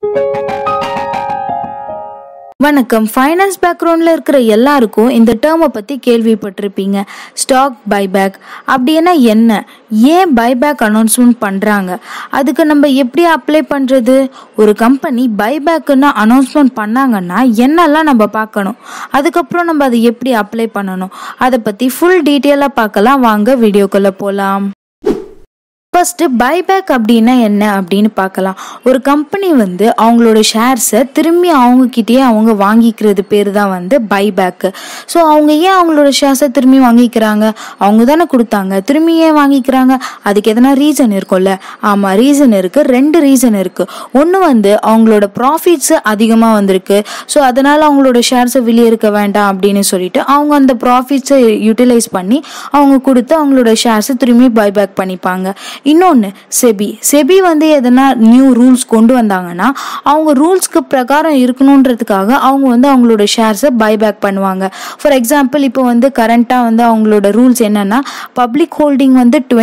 வணக்கம். ஃபைனான்ஸ் பேக்ரவுண்ட்ல இருக்கிற எல்லாருக்கும் இந்த டேர்மை பத்தி கேள்விப்பட்டிருப்பீங்க. ஸ்டாக் பைபேக் அப்படின்னா என்ன, ஏன் பைபேக் அனௌன்ஸ்மெண்ட் பண்றாங்க, அதுக்கு நம்ம எப்படி அப்ளை பண்றது, ஒரு கம்பெனி பைபேக்குன்னு அனௌன்ஸ்மெண்ட் பண்ணாங்கன்னா என்னெல்லாம் நம்ம பார்க்கணும், அதுக்கப்புறம் நம்ம அதை எப்படி அப்ளை பண்ணணும், அதை பத்தி ஃபுல் டீட்டெயிலாக பார்க்கலாம். வாங்க வீடியோக்குள்ள போகலாம். ஃபர்ஸ்ட் பைபேக் அப்படின்னா என்ன அப்படின்னு பார்க்கலாம். ஒரு கம்பெனி அவங்களோட ஷேர்ஸை திரும்பி அவங்கக்கிட்டேயே அவங்க வாங்கிக்கிறது பேர் தான் பைபேக்கு. ஸோ அவங்க ஏன் அவங்களோட ஷேர்ஸை திரும்பி வாங்கிக்கிறாங்க, அவங்க தானே கொடுத்தாங்க, திரும்பி ஏன் வாங்கிக்கிறாங்க, அதுக்கு எதனா ரீசன் இருக்கும்ல. ஆமாம், ரீசன் இருக்குது. 2 ரீசன் இருக்குது. ஒன்று அவங்களோட ப்ராஃபிட்ஸ் அதிகமாக வந்திருக்கு, ஸோ அதனால் அவங்களோட ஷேர்ஸை வெளியே இருக்க வேண்டாம் அப்படின்னு சொல்லிட்டு அவங்க அந்த ப்ராஃபிட்ஸை யூட்டிலைஸ் பண்ணி அவங்க கொடுத்து அவங்களோட ஷேர்ஸை திரும்பி பைபேக் பண்ணிப்பாங்க. இன்னொன்று செபி எதனா நியூ ரூல்ஸ் கொண்டு வந்தாங்கன்னா அவங்க ரூல்ஸ்க்கு பிரகாரம் இருக்கணுன்றதுக்காக அவங்க அவங்களோட ஷேர்ஸை பைபேக் பண்ணுவாங்க. ஃபார் எக்ஸாம்பிள் இப்போ கரண்டாக அவங்களோட ரூல்ஸ் என்னன்னா பப்ளிக் ஹோல்டிங்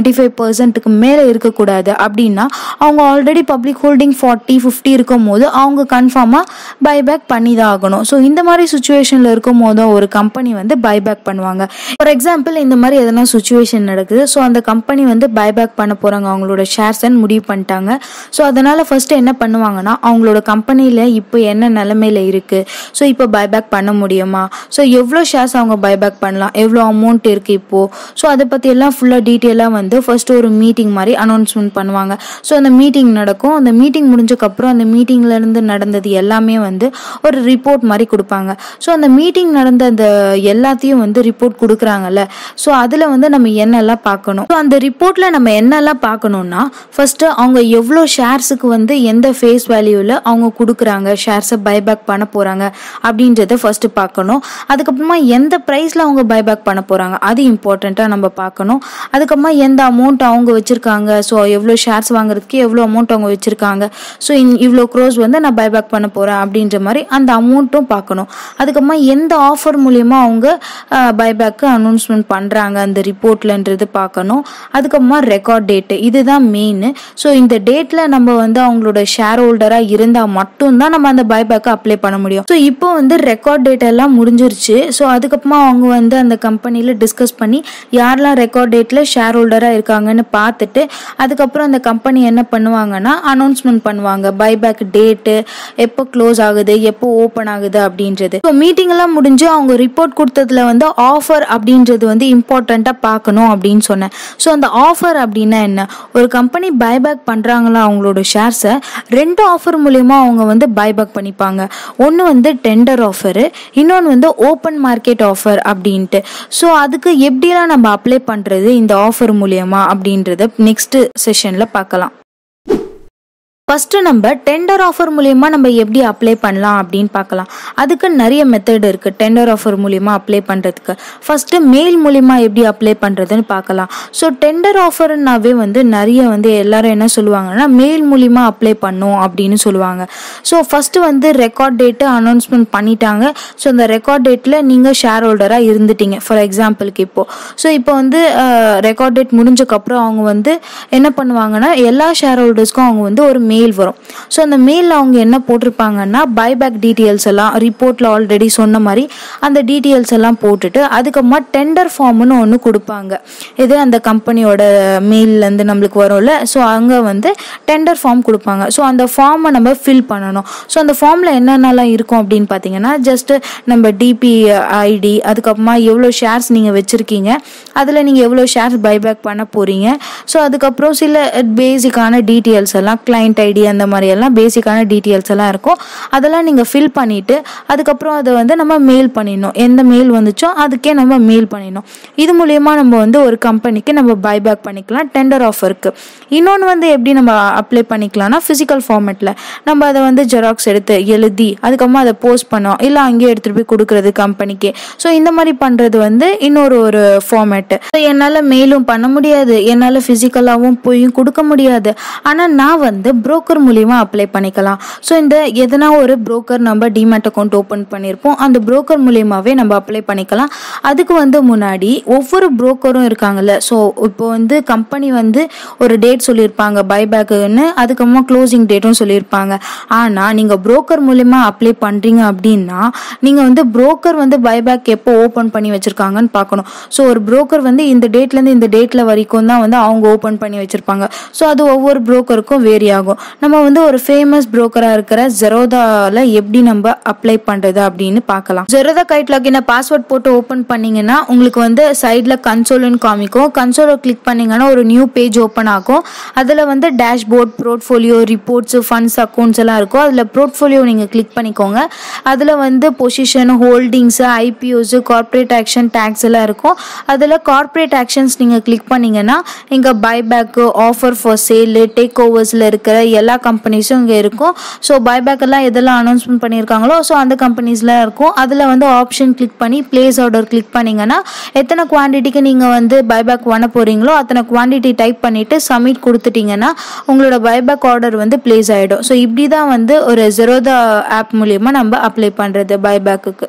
25% மேலே இருக்கக்கூடாது அப்படின்னா அவங்க ஆல்ரெடி பப்ளிக் ஹோல்டிங் 40-50 இருக்கும் போது அவங்க கன்ஃபார்மாக பைபேக் பண்ணி தான் ஆகணும். ஸோ இந்த மாதிரி சுச்சுவேஷனில் இருக்கும் போதும் ஒரு கம்பெனி பைபேக் பண்ணுவாங்க. ஃபார் எக்ஸாம்பிள் இந்த மாதிரி எதனா சுச்சுவேஷன் நடக்குது, ஸோ அந்த கம்பெனி பைபேக் பண்ண போகிறாங்க, அவங்களோட ஷேர்ஸை முடிவு பண்ணிட்டாங்க. ஸோ அதனால ஃபர்ஸ்ட் என்ன பண்ணுவாங்கன்னா அவங்களோட கம்பெனியில் இப்போ என்ன நிலைமையில இருக்கு, ஸோ இப்போ பைபேக் பண்ண முடியுமா, ஸோ எவ்வளோ ஷேர்ஸ் அவங்க பைபேக் பண்ணலாம், எவ்வளோ அமௌண்ட் இருக்கு இப்போ, ஸோ அதை பற்றி எல்லாம் ஃபுல்லாக டீட்டெயிலாக ஃபர்ஸ்ட் ஒரு மீட்டிங் மாதிரி அனௌன்ஸ்மெண்ட் பண்ணுவாங்க. ஸோ அந்த மீட்டிங் நடக்கும். அந்த மீட்டிங் முடிஞ்சக்கப்புறம் அந்த மீட்டிங்ல இருந்து நடந்தது எல்லாமே ஒரு ரிப்போர்ட் மாதிரி கொடுப்பாங்க. ஸோ அந்த மீட்டிங் நடந்த அந்த எல்லாத்தையும் ரிப்போர்ட் கொடுக்குறாங்கல்ல, ஸோ அதில் நம்ம என்னெல்லாம் பார்க்கணும். ஸோ அந்த ரிப்போர்ட்ல நம்ம என்னெல்லாம் பார்க்கணும்னா ஃபர்ஸ்ட் அவங்க எவ்வளோ ஷேர்ஸுக்கு எந்த ஃபேஸ் வேல்யூவில் அவங்க கொடுக்குறாங்க, ஷேர்ஸை பைபேக் பண்ண போகிறாங்க அப்படின்றத ஃபர்ஸ்ட் பார்க்கணும். அதுக்கப்புறமா எந்த ப்ரைஸில் அவங்க பைபேக் பண்ண போகிறாங்க அது இம்பார்ட்டண்ட்டாக நம்ம பார்க்கணும். அதுக்கப்புறமா எந்த அமௌண்ட் அவங்க வச்சுருக்காங்க, ஸோ எவ்வளோ ஷேர்ஸ் வாங்குறதுக்கு எவ்வளோ அமௌண்ட் அவங்க வச்சுருக்காங்க, ஸோ இவ்வளோ க்ரோஸ் நான் பைபேக் பண்ண போகிறேன் அப்படின்ற மாதிரி அந்த அமௌண்ட்டும் பார்க்கணும். அதுக்கப்புறமா எந்த ஆஃபர் மூலியமாக அவங்க பைபேக்கு அனௌன்ஸ்மெண்ட் பண்ணுறாங்க அந்த ரிப்போர்ட்லன்றது பார்க்கணும். அதுக்கப்புறமா ரெக்கார்ட் டேட்டு, இதுதான் மெயின். ஸோ இந்த டேட்ல நம்ம அவங்களோட ஷேர் ஹோல்டரா இருந்தா மட்டும்தான் நம்ம அந்த பைபேக்கை அப்ளை பண்ண முடியும். ஸோ இப்போ ரெக்கார்ட் டேட் எல்லாம் முடிஞ்சிருச்சு. ஸோ அதுக்கப்புறமா அவங்க அந்த கம்பெனியில டிஸ்கஸ் பண்ணி யாரெல்லாம் ரெக்கார்ட் டேட்ல ஷேர் ஹோல்டரா இருக்காங்கன்னு பார்த்துட்டு அதுக்கப்புறம் அந்த கம்பெனி என்ன பண்ணுவாங்கன்னா அனௌன்ஸ்மெண்ட் பண்ணுவாங்க பைபேக் டேட்டு, எப்போ க்ளோஸ் ஆகுது, எப்போ ஓப்பன் ஆகுது அப்படின்றது. ஸோ மீட்டிங் எல்லாம் முடிஞ்சு அவங்க ரிப்போர்ட் கொடுத்ததுல ஆஃபர் அப்படின்றது இம்பார்ட்டண்டா பார்க்கணும் அப்படின்னு சொன்னேன். ஸோ அந்த ஆஃபர் அப்படின்னா என்ன, ஒரு கம்பெனி பைபேக் பண்றாங்களா அவங்களோட ஷேர்ஸை 2 ஆஃபர் மூலமா அவங்க பைபேக் பண்ணிப்பாங்க. ஒன்று டெண்டர் ஆஃபரு, இன்னொன்று ஓப்பன் மார்க்கெட் ஆஃபர் அப்படின்ட்டு. ஸோ அதுக்கு எப்படிலாம் நம்ம அப்ளை பண்றது இந்த ஆஃபர் மூலியமா அப்படின்றத நெக்ஸ்ட் செஷன்ல பார்க்கலாம். ஃபர்ஸ்ட் நம்ம டெண்டர் ஆஃபர் மூலியமா நம்ம எப்படி அப்ளை பண்ணலாம் அப்படின்னு பார்க்கலாம். அதுக்கு நிறைய மெத்தட் இருக்கு டெண்டர் ஆஃபர் மூலியமா அப்ளை பண்றதுக்கு. ஃபர்ஸ்ட் மெயில் மூலியமா எப்படி அப்ளை பண்றதுன்னு பார்க்கலாம். ஸோ டெண்டர் ஆஃபர்னாவே நிறைய எல்லாரும் என்ன சொல்லுவாங்கன்னா மெயில் மூலியமா அப்ளை பண்ணும் அப்படின்னு சொல்லுவாங்க. So first record date announcement பண்ணிட்டாங்க. ஸோ அந்த ரெக்கார்ட் டேட்ல நீங்க ஷேர் ஹோல்டரா இருந்துட்டீங்க ஃபார் எக்ஸாம்பிளுக்கு இப்போ. ஸோ இப்போ ரெக்கார்ட் டேட் முடிஞ்சக்கப்புறம் அவங்க என்ன பண்ணுவாங்கன்னா எல்லா ஷேர் ஹோல்டர்ஸ்க்கும் அவங்க ஒரு மெயில் வரும். ஸோ அந்த மெயிலில் அவங்க என்ன போட்டிருப்பாங்கன்னா பைபேக் டீட்டெயில்ஸ் எல்லாம் ரிப்போர்ட்டில் ஆல்ரெடி சொன்ன மாதிரி அந்த டீட்டெயில்ஸ் எல்லாம் போட்டுட்டு அதுக்கப்புறமா டெண்டர் ஃபார்ம்னு ஒன்று கொடுப்பாங்க. இது அந்த கம்பெனியோட மெயிலேருந்து நம்மளுக்கு வரும்ல, ஸோ அங்கே டெண்டர் ஃபார்ம் கொடுப்பாங்க. ஸோ அந்த ஃபார்மை நம்ம ஃபில் பண்ணணும். ஸோ அந்த ஃபார்மில் என்னென்னலாம் இருக்கும் அப்படின்னு பார்த்தீங்கன்னா ஜஸ்ட் நம்ம டிபி ஐடி, அதுக்கப்புறமா எவ்வளோ ஷேர்ஸ் நீங்கள் வச்சுருக்கீங்க, அதில் நீங்கள் எவ்வளோ ஷேர்ஸ் பைபேக் பண்ண போகிறீங்க, ஸோ அதுக்கப்புறம் சில பேசிக்கான டீட்டெயில்ஸ் எல்லாம் கிளைண்ட் ஐடி அந்த மாதிரி எல்லாம் பேசிக்கான டீட்டெயில்ஸ் எல்லாம் இருக்கும். அதெல்லாம் நீங்கள் ஃபில் பண்ணிவிட்டு அதுக்கப்புறம் அதை நம்ம மெயில் பண்ணிடணும். எந்த மெயில் வந்துச்சோ அதுக்கே நம்ம மெயில் பண்ணிடணும். இது மூலயமா நம்ம ஒரு கம்பெனிக்கு நம்ம பைபேக் பண்ணிக்கலாம் டெண்டர் ஆஃபருக்கு. இன்னொன்று எப்படி நம்ம அப்ளை பண்ணிக்கலாம்னா ஃபிசிக்கல் ஃபார்மேட்டில் நம்ம அதை ஜெராக்ஸ் எடுத்து எழுதி அதுக்கப்புறமா அதை போஸ்ட் பண்ணோம், இல்லை அங்கேயே எடுத்துகிட்டு போய் கொடுக்குறது கம்பெனிக்கு. ஸோ இந்த மாதிரி பண்ணுறது இன்னொரு ஃபார்மேட்டு. என்னால் மெயிலும் பண்ண முடியாது, என்னால் ஃபிசிக்கலாகவும் போய் கொடுக்க முடியாது. ஆனால் நான் புரோக்கர் மூலியமா அப்ளை பண்ணிக்கலாம். ஸோ இந்த எதனா ஒரு புரோக்கர் நம்ம டிமேட் அக்கௌண்ட் ஓப்பன் பண்ணியிருப்போம், அந்த புரோக்கர் மூலியமாவே நம்ம அப்ளை பண்ணிக்கலாம். அதுக்கு முன்னாடி ஒவ்வொரு புரோக்கரும் இருக்காங்கல்ல, ஸோ இப்போ கம்பெனி ஒரு டேட் சொல்லியிருப்பாங்க பைபேக்குன்னு, அதுக்கப்புறமா க்ளோசிங் டேட்டும் சொல்லியிருப்பாங்க. ஆனால் நீங்கள் புரோக்கர் மூலியமா அப்ளை பண்ணுறீங்க அப்படின்னா நீங்கள் புரோக்கர் பைபேக் எப்போ ஓப்பன் பண்ணி வச்சிருக்காங்கன்னு பார்க்கணும். ஸோ ஒரு புரோக்கர் இந்த டேட்லேருந்து இந்த டேட்ல வரைக்கும் தான் அவங்க ஓப்பன் பண்ணி வச்சிருப்பாங்க. ஸோ அது ஒவ்வொரு புரோக்கருக்கும் வேரி ஆகும். நம்ம ஒரு ஃபேமஸ் புரோக்கரா இருக்கிற ஜெரோதால எப்படி நம்ம அப்ளை பண்றது அப்படின்னு பார்க்கலாம். ஜெரோதா கைட் லாகின் பாஸ்வேர்ட் போட்டு ஓப்பன் பண்ணீங்கன்னா உங்களுக்கு சைட்ல கன்சோல்னு காமிக்கும். கன்சோலை கிளிக் பண்ணீங்கன்னா ஒரு நியூ பேஜ் ஓப்பன் ஆகும். அதுல dashboard, portfolio, reports, funds, accounts எல்லாம் இருக்கும். அதுல போர்ட்ஃபோலியோ நீங்க கிளிக் பண்ணிக்கோங்க. அதுல position, holdings, IPOs, corporate action, tax எல்லாம் இருக்கும். அதுல கார்பரேட் ஆக்ஷன்ஸ் நீங்க கிளிக் பண்ணீங்கன்னா இங்க buyback, offer for sale, take ஓவர்ஸ்ல இருக்கிற எல்லா கம்பெனிஸும் இங்க இருக்கும். ஸோ பைபேக் எல்லாம் எதெல்லாம் அனௌன்ஸ்மெண்ட் பண்ணியிருக்காங்களோ ஸோ அந்த கம்பெனிஸ்ல இருக்கும். அதுல ஆப்ஷன் கிளிக் பண்ணி பிளேஸ் ஆர்டர் கிளிக் பண்ணீங்கன்னா எத்தனை குவான்டிட்டிக்கு நீங்க பைபேக் பண்ண போறீங்களோ அத்தனை குவான்டிட்டி டைப் பண்ணிட்டு சப்மிட் கொடுத்துட்டீங்கன்னா உங்களோட பைபேக் ஆர்டர் பிளேஸ் ஆயிடும். ஸோ இப்படிதான் ஒரு ஜெரோதா ஆப் மூலியமா நம்ம அப்ளை பண்றது பைபேக்கு.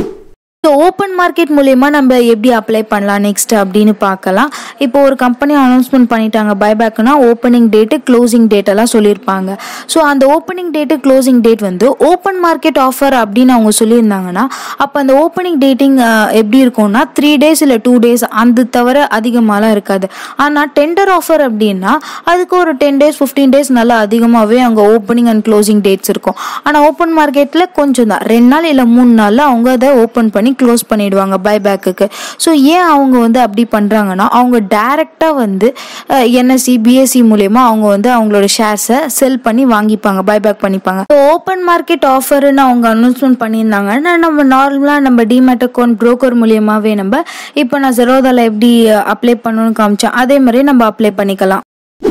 ஸோ ஓப்பன் மார்க்கெட் மூலயமா நம்ம எப்படி அப்ளை பண்ணலாம் நெக்ஸ்ட் அப்படின்னு பார்க்கலாம். இப்போ ஒரு கம்பெனி அனௌன்ஸ்மெண்ட் பண்ணிட்டாங்க பைபேக்னா ஓப்பனிங் டேட்டு, க்ளோசிங் டேட் எல்லாம் சொல்லியிருப்பாங்க. ஸோ அந்த opening date, closing date open market offer அப்படின்னு அவங்க சொல்லியிருந்தாங்கன்னா அப்போ அந்த ஓப்பனிங் டேட்டிங் எப்படி இருக்கும்னா 3 days இல்லை 2 days, அந்த தவிர அதிகமாகலாம் இருக்காது. ஆனால் டெண்டர் ஆஃபர் அப்படின்னா அதுக்கு ஒரு 10 days 15 days நல்லா அதிகமாகவே அங்கே ஓப்பனிங் அண்ட் க்ளோசிங் டேட்ஸ் இருக்கும். ஆனால் ஓப்பன் மார்க்கெட்டில் கொஞ்சம் தான் 2 நாள் இல்லை 3 நாளில் அவங்க அதை ஓப்பன் பண்ணி க்ளோஸ் பண்ணிடுவாங்க பைபேக்கு. ஸோ ஏன் அவங்க அப்படி பண்றாங்கன்னா அவங்க டைரக்டா என்எஸ்சி, பிஎஸ்சி மூலமா அவங்க அவங்களோட ஷேர்ஸை செல் பண்ணி வாங்கிப்பாங்க, பைபேக் பண்ணிப்பாங்க. ஸோ ஓப்பன் மார்க்கெட் ஆஃபர்னு அவங்க அனௌன்ஸ்மெண்ட் பண்ணியிருந்தாங்கன்னா நம்ம நார்மலா நம்ம டிமேட் அக்கௌண்ட் புரோக்கர் மூலியமாவே நம்ம இப்போ நான் ஜெரோதால எப்படி அப்ளை பண்ணணும்னு காமிச்சேன் அதே மாதிரி நம்ம அப்ளை பண்ணிக்கலாம்.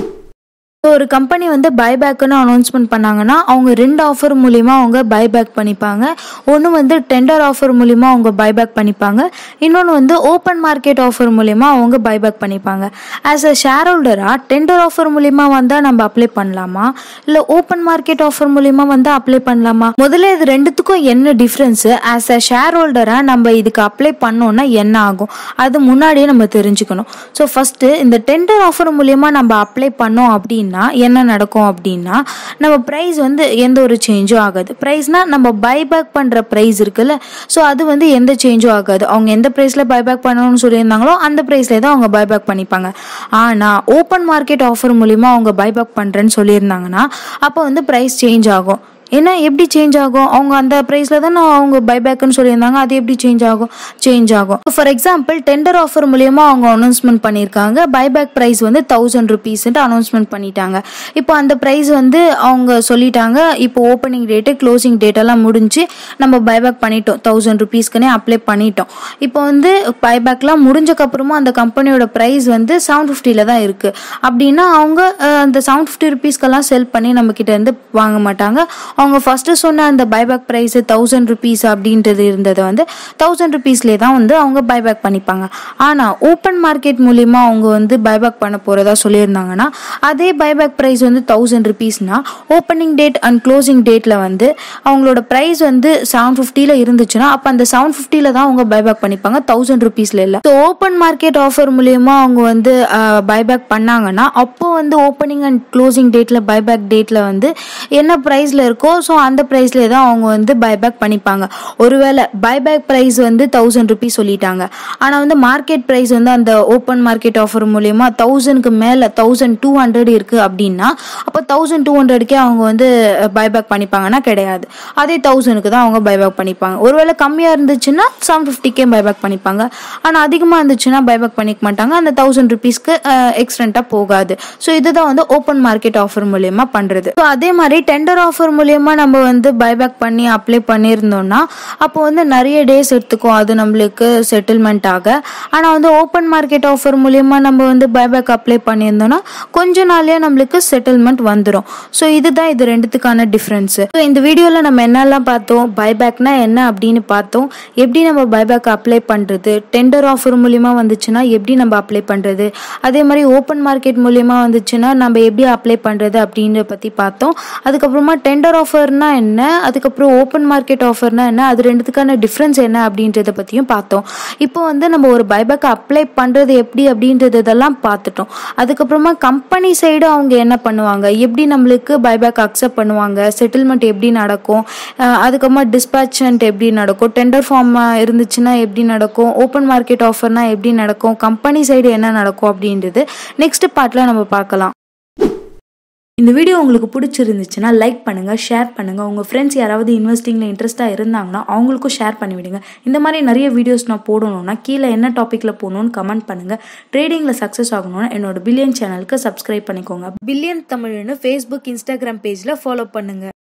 ஒரு கம்பெனி பைபேக்னு அனௌன்ஸ்மெண்ட் பண்ணாங்கன்னா அவங்க 2 ஆஃபர் மூலியமா அவங்க பைபேக் பண்ணிப்பாங்க. ஒன்று டெண்டர் ஆஃபர் மூலியமா அவங்க பைபேக் பண்ணிப்பாங்க, இன்னொன்று ஓப்பன் மார்க்கெட் ஆஃபர் மூலியமா அவங்க பைபேக் பண்ணிப்பாங்க. ஆஸ் அ ஷேர் ஹோல்டரா டெண்டர் ஆஃபர் மூலியமா நம்ம அப்ளை பண்ணலாமா இல்லை ஓப்பன் மார்க்கெட் ஆஃபர் மூலியமா அப்ளை பண்ணலாமா? முதல்ல இது ரெண்டுத்துக்கும் என்ன டிஃப்ரென்ஸ், ஆஸ் அ ஷேர் ஹோல்டரா நம்ம இதுக்கு அப்ளை பண்ணோம்னா என்ன ஆகும் அது முன்னாடியே நம்ம தெரிஞ்சுக்கணும். ஸோ ஃபர்ஸ்ட் இந்த டெண்டர் ஆஃபர் மூலியமா நம்ம அப்ளை பண்ணோம் அப்படின்னு என்ன நடக்கும் அப்படின்னா நம்ம பிரைஸ் எந்த ஒரு சேஞ்சும் ஆகாது. பிரைஸ்னா நம்ம பைபேக் பண்ற பிரைஸ் இருக்குல்ல, ஸோ அது எந்த சேஞ்சும் ஆகாது. அவங்க எந்த பிரைஸ்ல பைபேக் பண்ணணும்னு சொல்லியிருந்தாங்களோ அந்த பிரைஸ்ல தான் அவங்க பைபேக் பண்ணிப்பாங்க. ஆனா ஓப்பன் மார்க்கெட் ஆஃபர் மூலியமா அவங்க பைபேக் பண்றேன்னு சொல்லியிருந்தாங்கன்னா அப்போ பிரைஸ் சேஞ்ச் ஆகும். ஏன்னா எப்படி சேஞ்ச் ஆகும், அவங்க அந்த பிரைஸ்ல தான் அவங்க பைபேக்னு சொல்லியிருந்தாங்க, அது எப்படி சேஞ்ச் ஆகும். ஃபார் எக்ஸாம்பிள் டெண்டர் ஆஃபர் மூலியமா அவங்க அனௌன்ஸ்மெண்ட் பண்ணியிருக்காங்க பைபேக் பிரைஸ் 1000 rupees அனௌன்ஸ்மெண்ட் பண்ணிட்டாங்க. இப்போ அந்த பிரைஸ் அவங்க சொல்லிட்டாங்க இப்போ ஓப்பனிங் டேட்டு, க்ளோசிங் டேட் எல்லாம் முடிஞ்சு நம்ம பைபேக் பண்ணிட்டோம், 1000 rupeesக்குனே அப்ளை பண்ணிட்டோம். இப்போ பைபேக்லாம் முடிஞ்சக்கு அப்புறமா அந்த கம்பெனியோட பிரைஸ் 750 தான் இருக்கு அப்படின்னா அவங்க அந்த 750 rupeesக்கெல்லாம் செல் பண்ணி நம்ம கிட்ட இருந்து வாங்க மாட்டாங்க. அவங்க ஃபர்ஸ்ட் சொன்ன அந்த பைபேக் பிரைஸ் 1000 rupees அப்படின்றது இருந்தது 1000 rupeesலே தான் அவங்க பைபேக் பண்ணிப்பாங்க. ஆனா ஓப்பன் மார்க்கெட் மூலியமா அவங்க பைபேக் பண்ண போறதா சொல்லியிருந்தாங்கன்னா அதே பைபேக் பிரைஸ் 1000 rupeesனா ஓப்பனிங் டேட் அண்ட் க்ளோசிங் டேட்ல அவங்களோட பிரைஸ் 750ல இருந்துச்சுன்னா அப்ப அந்த 750ல தான் அவங்க பைபேக் பண்ணிப்பாங்க, 1000 rupeesல இல்ல. ஸோ ஓப்பன் மார்க்கெட் ஆஃபர் மூலியமா அவங்க பைபேக் பண்ணாங்கன்னா அப்போ ஓப்பனிங் அண்ட் க்ளோசிங் டேட்ல பைபேக் டேட்ல என்ன பிரைஸ்ல இருக்கோ ஸோ அந்த பிரைஸ்ல தான் அவங்க பைபேக் பண்ணிப்பாங்க. ஒருவேளை பைபேக் பிரைஸ் 1000 rupees சொல்லிட்டாங்க, ஆனா மார்க்கெட் பிரைஸ் அந்த ஓப்பன் மார்க்கெட் ஆஃபர் மூலியமா 1000க்கு மேல 1200 இருக்கு அப்படின்னா அப்போ 1200க்கே அவங்க பைபேக் பண்ணிப்பாங்கன்னா கிடையாது, அதே 1000க்கு தான் அவங்க பைபேக் பண்ணிப்பாங்க. ஒருவேளை கம்மியா இருந்துச்சுன்னா 750க்கே பைபேக் பண்ணிப்பாங்க, ஆனா அதிகமா இருந்துச்சுன்னா பைபேக் பண்ணிக்க மாட்டாங்க, அந்த 1000 rupeesக்கு எக்ஸ்டெண்டா போகாது. ஸோ இதுதான் ஓப்பன் மார்க்கெட் ஆஃபர் மூலியமா பண்றது. ஸோ அதே மாதிரி டெண்டர் ஆஃபர் மூலியமா மூலியமா நம்ம வந்து பைபேக் பண்ணி அப்ளை பண்ணியிருந்தோம்னா அப்போ வந்து நிறைய டேஸ் எடுத்துக்கும் அது நம்மளுக்கு செட்டில்மெண்ட் ஆக. ஆனால் வந்து ஓப்பன் மார்க்கெட் ஆஃபர் மூலியமா நம்ம வந்து பைபேக் அப்ளை பண்ணியிருந்தோம்னா கொஞ்ச நாள்லயே நம்மளுக்கு செட்டில்மெண்ட் வந்துடும். ஸோ இதுதான் இது ரெண்டுத்துக்கான டிஃப்ரென்ஸ். ஸோ இந்த வீடியோவில் நம்ம என்னெல்லாம் பார்த்தோம், பைபேக்னா என்ன அப்படின்னு பார்த்தோம், எப்படி நம்ம பைபேக் அப்ளை பண்ணுறது, டெண்டர் ஆஃபர் மூலியமா வந்துச்சுன்னா எப்படி நம்ம அப்ளை பண்ணுறது, அதே மாதிரி ஓப்பன் மார்க்கெட் மூலியமா வந்துச்சுன்னா நம்ம எப்படி அப்ளை பண்ணுறது அப்படின்றத பற்றி பார்த்தோம். அதுக்கப்புறமா டெண்டர் ஆஃபர்னா என்ன, அதுக்கப்புறம் ஓப்பன் மார்க்கெட் ஆஃபர்னா என்ன, அது ரெண்டுத்துக்கான டிஃப்ரென்ஸ் என்ன அப்படின்றத பற்றியும் பார்த்தோம். இப்போ வந்து நம்ம ஒரு பைபேக் அப்ளை பண்ணுறது எப்படி அப்படின்றதெல்லாம் பார்த்துட்டோம். அதுக்கப்புறமா கம்பெனி சைடு அவங்க என்ன பண்ணுவாங்க, எப்படி நம்மளுக்கு பைபேக் அக்செப்ட் பண்ணுவாங்க, செட்டில்மெண்ட் எப்படி நடக்கும், அதுக்கப்புறமா டிஸ்பேச்மெண்ட் எப்படி நடக்கும், டெண்டர் ஃபார்ம் இருந்துச்சுன்னா எப்படி நடக்கும், ஓப்பன் மார்க்கெட் ஆஃபர்னா எப்படி நடக்கும், கம்பெனி சைடு என்ன நடக்கும் அப்படின்றது நெக்ஸ்ட் பார்ட்ல நம்ம பார்க்கலாம். இந்த வீடியோ உங்களுக்கு பிடிச்சிருந்துச்சுன்னா லைக் பண்ணுங்கள், ஷேர் பண்ணுங்கள். உங்கள் ஃப்ரெண்ட்ஸ் யாராவது இன்வெஸ்டிங்கில் இன்ட்ரெஸ்ட்டாக இருந்தாங்கன்னா அவங்களுக்கும் ஷேர் பண்ணிவிடுங்க. இந்த மாதிரி நிறைய வீடியோஸ் நான் போடணும்னா கீழே என்ன டாப்பிக்கில் போகணுன்னு கமெண்ட் பண்ணுங்கள். ட்ரேடிங்கில் சக்ஸஸ் ஆகணும்னா என்னோட பில்லியன் சேனலுக்கு சப்ஸ்கிரைப் பண்ணிக்கோங்க. பில்லியன் தமிழ்னு ஃபேஸ்புக், இன்ஸ்டாகிராம் பேஜில் ஃபாலோ பண்ணுங்கள்.